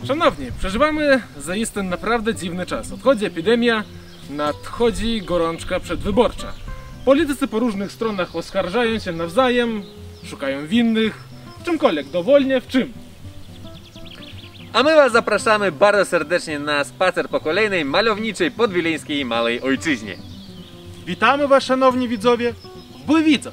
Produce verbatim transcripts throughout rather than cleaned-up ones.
Szanowni, przeżywamy zaiste naprawdę dziwny czas. Odchodzi epidemia, nadchodzi gorączka przedwyborcza. Politycy po różnych stronach oskarżają się nawzajem, szukają winnych, w czymkolwiek, dowolnie w czym. A my Was zapraszamy bardzo serdecznie na spacer po kolejnej malowniczej podwileńskiej małej ojczyźnie. Witamy Was, szanowni widzowie, w Bujwicach.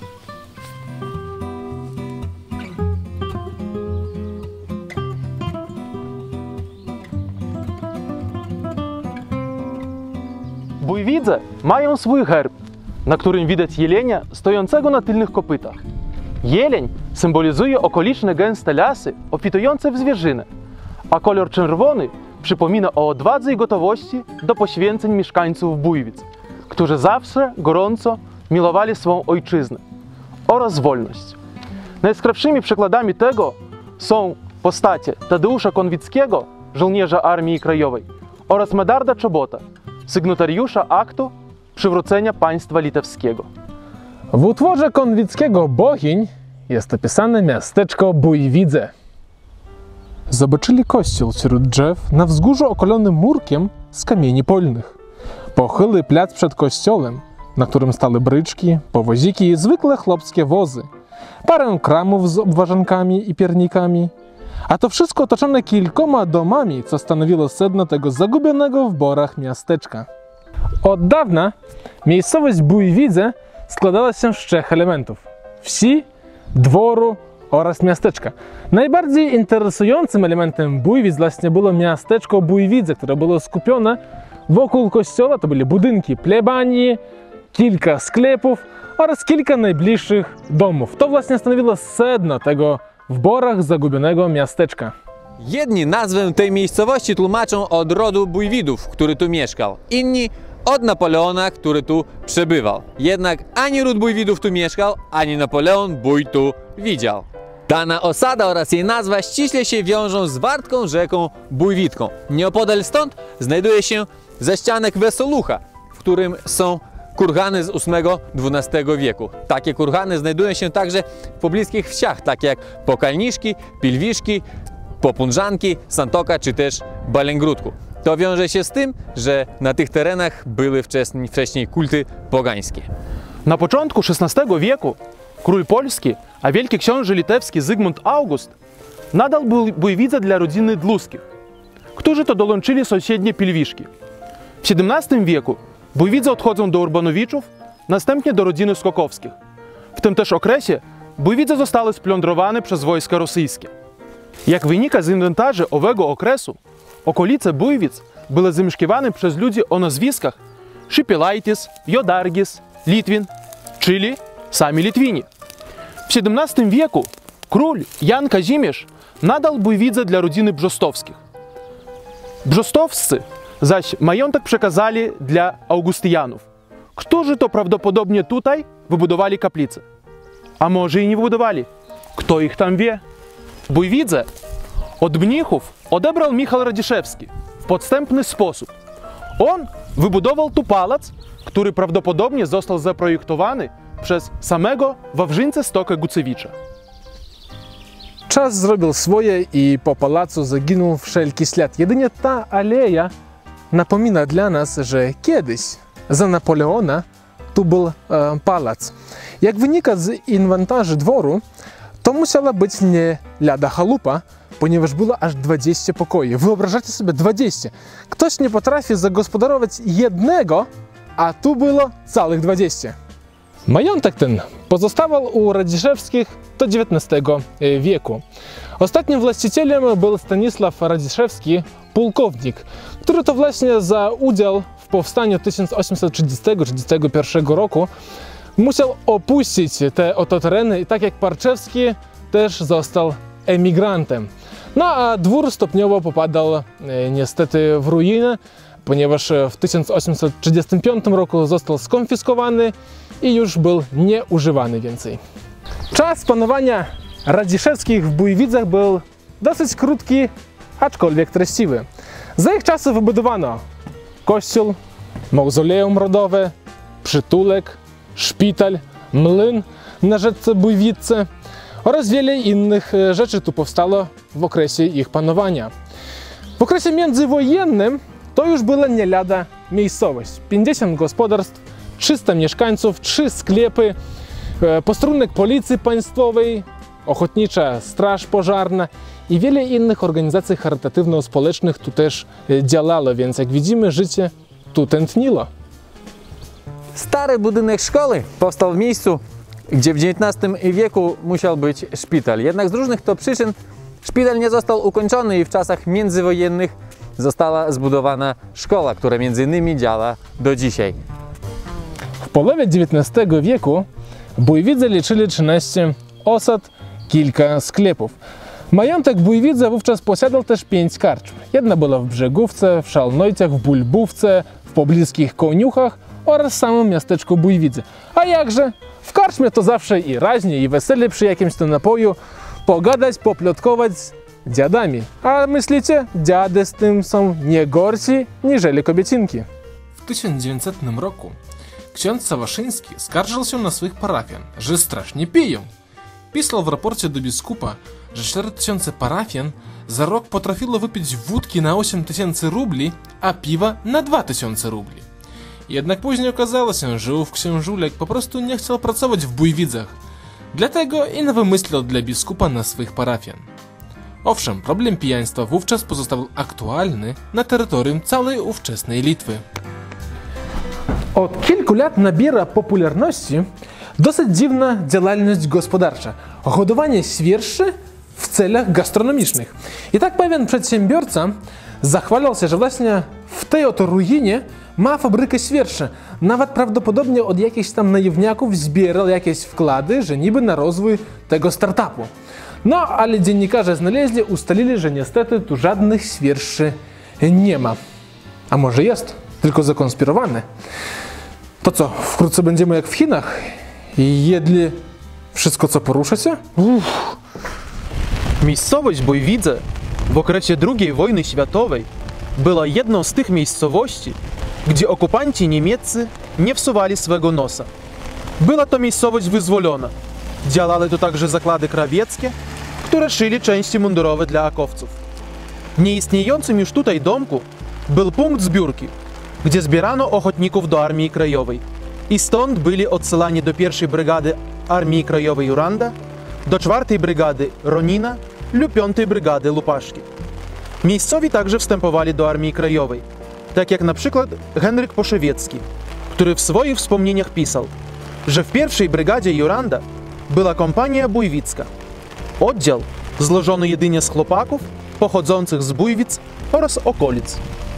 Bujwidze mają swój herb, na którym widać jelenia stojącego na tylnych kopytach. Jeleń symbolizuje okoliczne gęste lasy obfitujące w zwierzynę, a kolor czerwony przypomina o odwadze i gotowości do poświęceń mieszkańców Bujwic, którzy zawsze gorąco miłowali swą ojczyznę oraz wolność. Najskrawszymi przykładami tego są postacie Tadeusza Konwickiego, żołnierza Armii Krajowej, oraz Medarda Czobota, sygnatariusza aktu przywrócenia państwa litewskiego. W utworze Konwickiego Bogiń jest opisane miasteczko Bujwidze. Zobaczyli kościół wśród drzew na wzgórzu okolonym murkiem z kamieni polnych. Pochyły plac przed kościołem, na którym stały bryczki, powoziki i zwykłe chłopskie wozy. Parę kramów z obwarzankami i piernikami. A to wszystko otoczone kilkoma domami, co stanowiło sedno tego zagubionego w borach miasteczka. Od dawna miejscowość Bujwidze składała się z trzech elementów: wsi, dworu oraz miasteczka. Najbardziej interesującym elementem Bujwic właśnie było miasteczko Bujwidze, które było skupione wokół kościoła. To były budynki plebanii, kilka sklepów oraz kilka najbliższych domów. To właśnie stanowiło sedno tego w borach zagubionego miasteczka. Jedni nazwę tej miejscowości tłumaczą od rodu Bujwidów, który tu mieszkał. Inni od Napoleona, który tu przebywał. Jednak ani ród Bujwidów tu mieszkał, ani Napoleon Bój tu widział. Dana osada oraz jej nazwa ściśle się wiążą z wartką rzeką Bujwitką. Nieopodal stąd znajduje się zaścianek Wesolucha, w którym są kurgany z ósmego do dwunastego wieku. Takie kurgany znajdują się także w pobliskich wsiach, takie jak Pokalniszki, Pilwiszki, Popunżanki, Santoka czy też Balęgrudku. To wiąże się z tym, że na tych terenach były wcześniej, wcześniej kulty pogańskie. Na początku szesnastego wieku król Polski, a wielki książę litewski Zygmunt August nadał Bujwidze dla rodziny Dłuskich, którzy to dołączyli sąsiednie Pilwiszki. W siedemnastym wieku Bujwidze odchodzą do Urbanowiczów, następnie do rodziny Skokowskich. W tym też okresie Bujwidze zostały splądrowane przez wojska rosyjskie. Jak wynika z inwentarzy owego okresu, okolice Bujwic były zamieszkiwane przez ludzi o nazwiskach Szypielaitis, Jodargis, Litwin, czyli sami Litwini. W siedemnastym wieku król Jan Kazimierz nadał Bujwidze dla rodziny Brzostowskich. Brzostowscy zaś majątek przekazali dla Augustijanów, którzy to prawdopodobnie tutaj wybudowali kaplicę. A może i nie wybudowali? Kto ich tam wie? Bujwidze od mnichów odebrał Michał Radziszewski w podstępny sposób. On wybudował tu pałac, który prawdopodobnie został zaprojektowany przez samego Wawrzyńcę Stokę Gucewicza. Czas zrobił swoje i po pałacu zaginął wszelki ślad. Jedynie ta aleja napomina dla nas, że kiedyś za Napoleona tu był e, pałac. Jak wynika z inwentarzy dworu, to musiała być nie lada chalupa, ponieważ było aż dwadzieścia pokoi. Wyobrażacie sobie dwadzieścia. Ktoś nie potrafi zagospodarować jednego, a tu było całych dwadzieścia. Majątek ten pozostawał u Radziszewskich do dziewiętnastego wieku. Ostatnim właścicielem był Stanisław Radziszewski, pułkownik, który to właśnie za udział w powstaniu tysiąc osiemset trzydziestego do trzydziestego pierwszego roku musiał opuścić te oto tereny i tak jak Parczewski też został emigrantem. No a dwór stopniowo popadał e, niestety w ruinę, ponieważ w tysiąc osiemset trzydziestym piątym roku został skonfiskowany i już był nieużywany więcej. Czas panowania Radziszewskich w Bujwidzach był dosyć krótki, aczkolwiek treściwy. Za ich czasów wybudowano kościół, mauzoleum rodowe, przytulek, szpital, młyn na rzece Bujwice oraz wiele innych rzeczy tu powstało w okresie ich panowania. W okresie międzywojennym to już była nie lada miejscowość. pięćdziesiąt gospodarstw, trzysta mieszkańców, trzy sklepy, posterunek policji państwowej, ochotnicza straż pożarna i wiele innych organizacji charytatywno-społecznych tu też działało, więc jak widzimy, życie tu tętniło. Stary budynek szkoły powstał w miejscu, gdzie w dziewiętnastym wieku musiał być szpital. Jednak z różnych to przyczyn szpital nie został ukończony i w czasach międzywojennych została zbudowana szkoła, która między innymi działa do dzisiaj. W połowie dziewiętnastego wieku Bujwidze liczyli trzynaście osad, kilka sklepów. Majątek Bujwidza wówczas posiadał też pięć karczm. Jedna była w Brzegówce, w Szalnojciach, w Bulbówce, w pobliskich Koniuchach oraz w samym miasteczku Bujwidze. A jakże? W karczmie to zawsze i raźnie, i wesele przy jakimś to napoju, pogadać, poplotkować z dziadami. A myślicie, dziady z tym są nie gorsi niżeli kobiecinki. W tysiąc dziewięćsetnym roku ksiądz Sawaszyński skarżył się na swoich parafian, że strasznie piją. Pisał w raporcie do biskupa, że cztery tysiące parafian za rok potrafiło wypić wódki na osiem tysięcy rubli, a piwa na dwa tysiące rubli. Jednak później okazało się, że ów księżulek po prostu nie chciał pracować w Bujwidzach. Dlatego i nie wymyślił dla biskupa na swych parafian. Owszem, problem pijaństwa wówczas pozostał aktualny na terytorium całej ówczesnej Litwy. Od kilku lat nabiera popularności dosyć dziwna działalność gospodarcza – hodowanie świerszczy w celach gastronomicznych. I tak pewien przedsiębiorca zachwalał się, że właśnie w tej oto ruinie ma fabrykę świerszczy. Nawet prawdopodobnie od jakichś tam naiwniaków zbierał jakieś wkłady, że niby na rozwój tego startupu. No, ale dziennikarze znaleźli, ustalili, że niestety tu żadnych świerszczy nie ma. A może jest, tylko zakonspirowane. To co, wkrótce będziemy jak w Chinach i jedli wszystko, co porusza się? Uff. Miejscowość Bujwidze w okresie drugiej wojny światowej była jedną z tych miejscowości, gdzie okupanci niemieccy nie wsuwali swego nosa. Była to miejscowość wyzwolona. Działały tu także zakłady krawieckie, które szyli części mundurowe dla akowców. W nieistniejącym już tutaj domku był punkt zbiórki, gdzie zbierano ochotników do Armii Krajowej. I stąd byli odsyłani do pierwszej brygady Armii Krajowej Juranda, do czwartej brygady Ronina lub piątej brygady Lupaszki. Miejscowi także wstępowali do Armii Krajowej, tak jak na przykład Henryk Poszewiecki, który w swoich wspomnieniach pisał, że w pierwszej brygadzie Juranda była kompania bujwicka. Oddział złożony jedynie z chłopaków pochodzących z Bujwic oraz okolic.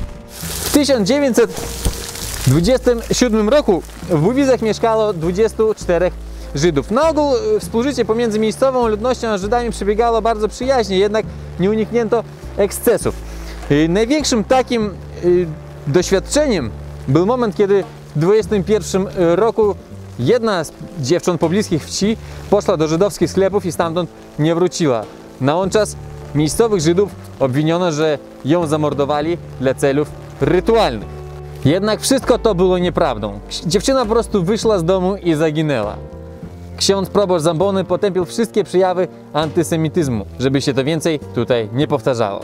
W tysiąc dziewięćset dwudziestym siódmym roku w Bujwidzach mieszkało dwudziestu czterech Żydów. Na ogół współżycie pomiędzy miejscową ludnością a Żydami przebiegało bardzo przyjaźnie, jednak nie uniknięto ekscesów. Największym takim doświadczeniem był moment, kiedy w dwudziestym pierwszym roku jedna z dziewcząt pobliskich wsi poszła do żydowskich sklepów i stamtąd nie wróciła. Na on czas miejscowych Żydów obwiniono, że ją zamordowali dla celów rytualnych. Jednak wszystko to było nieprawdą. Dziewczyna po prostu wyszła z domu i zaginęła. Ksiądz proboszcz Zambony potępił wszystkie przejawy antysemityzmu, żeby się to więcej tutaj nie powtarzało.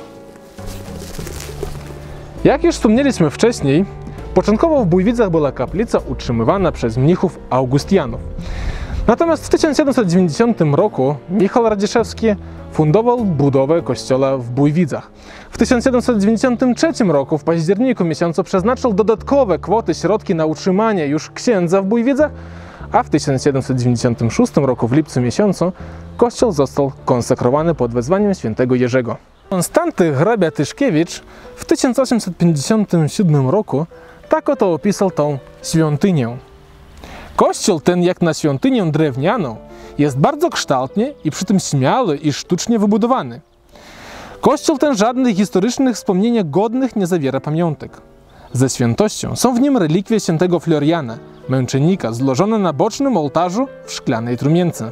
Jak już wspomnieliśmy wcześniej, początkowo w Bujwidzach była kaplica utrzymywana przez mnichów augustianów. Natomiast w tysiąc siedemset dziewięćdziesiątym roku Michał Radziszewski fundował budowę kościoła w Bujwidzach. W tysiąc siedemset dziewięćdziesiątym trzecim roku w październiku miesiącu przeznaczył dodatkowe kwoty, środki na utrzymanie już księdza w Bujwidzach, a w tysiąc siedemset dziewięćdziesiątym szóstym roku w lipcu miesiącu kościół został konsekrowany pod wezwaniem świętego Jerzego. Konstanty hrabia Tyszkiewicz w tysiąc osiemset pięćdziesiątym siódmym roku tak oto opisał tą świątynię. Kościół ten, jak na świątynię drewnianą, jest bardzo kształtnie i przy tym śmiały i sztucznie wybudowany. Kościół ten żadnych historycznych wspomnień godnych nie zawiera pamiątek. Ze świętością są w nim relikwie świętego Floriana, męczennika, złożone na bocznym ołtarzu w szklanej trumience.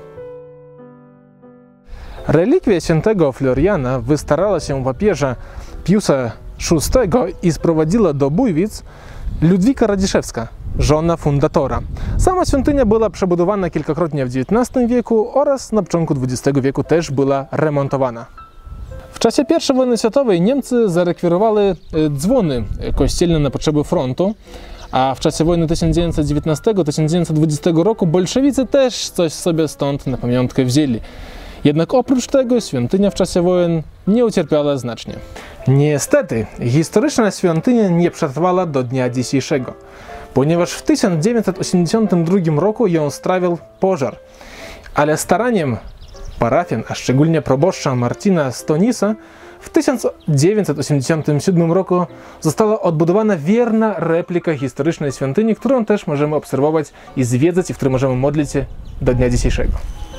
Relikwie świętego Floriana wystarała się papieża Piusa szóstego i sprowadziła do Bujwic Ludwika Radziszewska, żona fundatora. Sama świątynia była przebudowana kilkakrotnie w dziewiętnastym wieku oraz na początku dwudziestego wieku też była remontowana. W czasie pierwszej wojny światowej Niemcy zarekwirowali dzwony kościelne na potrzeby frontu, a w czasie wojny tysiąc dziewięćset dziewiętnastego do tysiąc dziewięćset dwudziestego roku bolszewicy też coś sobie stąd na pamiątkę wzięli. Jednak oprócz tego świątynia w czasie wojen nie ucierpiała znacznie. Niestety, historyczna świątynia nie przetrwała do dnia dzisiejszego, ponieważ w tysiąc dziewięćset osiemdziesiątym drugim roku ją strawił pożar. Ale staraniem parafian, a szczególnie proboszcza Marcina Stonisa, w tysiąc dziewięćset osiemdziesiątym siódmym roku została odbudowana wierna replika historycznej świątyni, którą też możemy obserwować i zwiedzać, i w której możemy modlić się do dnia dzisiejszego.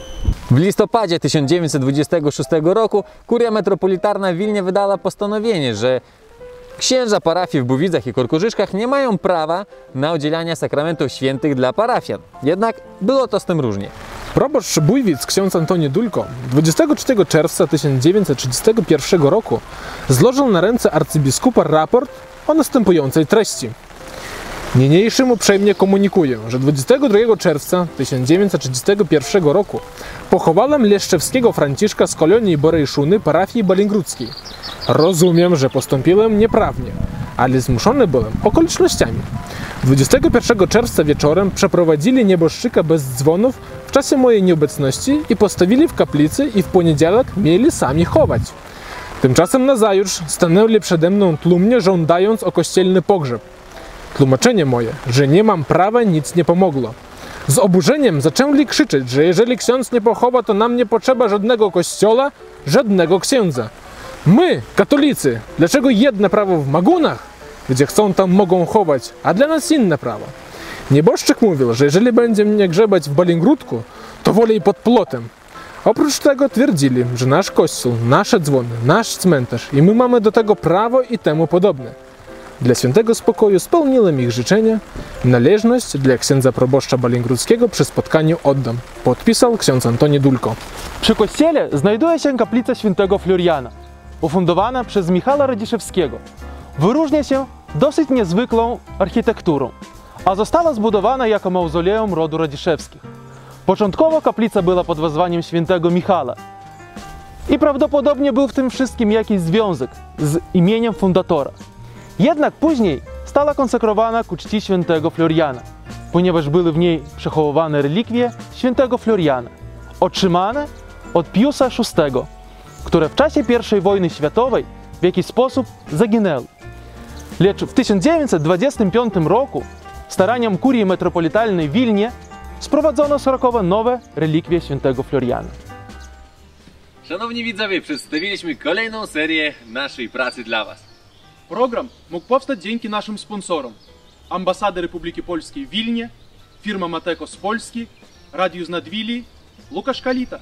W listopadzie tysiąc dziewięćset dwudziestego szóstego roku Kuria Metropolitarna w Wilnie wydała postanowienie, że księża parafii w Bujwidach i Korkożyszkach nie mają prawa na udzielanie sakramentów świętych dla parafian. Jednak było to z tym różnie. Proboszcz Bujwic, ksiądz Antoni Dulko, dwudziestego trzeciego czerwca tysiąc dziewięćset trzydziestego pierwszego roku złożył na ręce arcybiskupa raport o następującej treści. Niniejszym uprzejmie komunikuję, że dwudziestego drugiego czerwca tysiąc dziewięćset trzydziestego pierwszego roku pochowałem Leszczewskiego Franciszka z kolonii Borej Szuny parafii Balingrudzkiej. Rozumiem, że postąpiłem nieprawnie, ale zmuszony byłem okolicznościami. dwudziestego pierwszego czerwca wieczorem przeprowadzili nieboszczyka bez dzwonów w czasie mojej nieobecności i postawili w kaplicy i w poniedziałek mieli sami chować. Tymczasem nazajutrz stanęli przede mną tłumnie, żądając o kościelny pogrzeb. Tłumaczenie moje, że nie mam prawa, nic nie pomogło. Z oburzeniem zaczęli krzyczeć, że jeżeli ksiądz nie pochowa, to nam nie potrzeba żadnego kościoła, żadnego księdza. My, katolicy, dlaczego jedno prawo w Magunach, gdzie chcą tam mogą chować, a dla nas inne prawo? Nieboszczyk mówił, że jeżeli będzie mnie grzebać w Balingrudku, to wolę i pod płotem. Oprócz tego twierdzili, że nasz kościół, nasze dzwony, nasz cmentarz i my mamy do tego prawo i temu podobne. Dla świętego spokoju spełniłem ich życzenia. Należność dla księdza proboszcza Balingrudzkiego przy spotkaniu oddam. Podpisał ksiądz Antoni Dulko. Przy kościele znajduje się kaplica świętego Floriana, ufundowana przez Michała Radziszewskiego. Wyróżnia się dosyć niezwykłą architekturą, a została zbudowana jako mauzoleum rodu Radziszewskich. Początkowo kaplica była pod wezwaniem świętego Michała i prawdopodobnie był w tym wszystkim jakiś związek z imieniem fundatora. Jednak później stała konsekrowana ku czci świętego Floriana, ponieważ były w niej przechowywane relikwie świętego Floriana, otrzymane od Piusa szóstego, które w czasie pierwszej wojny światowej w jakiś sposób zaginęły. Lecz w tysiąc dziewięćset dwudziestym piątym roku staraniem Kurii Metropolitalnej w Wilnie sprowadzono srokowe nowe relikwie świętego Floriana. Szanowni widzowie, przedstawiliśmy kolejną serię naszej pracy dla Was. Program mógł powstać dzięki naszym sponsorom: Ambasady Republiki Polskiej w Wilnie, firma Mateko z Polski, Radio z Nadwili, Łukasz Kalita.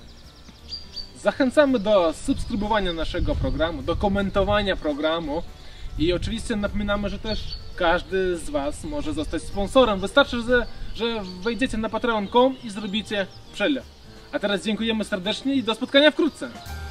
Zachęcamy do subskrybowania naszego programu, do komentowania programu i oczywiście napominamy, że też każdy z Was może zostać sponsorem. Wystarczy, że, że wejdziecie na patreon kropka com i zrobicie przelew. A teraz dziękujemy serdecznie i do spotkania wkrótce.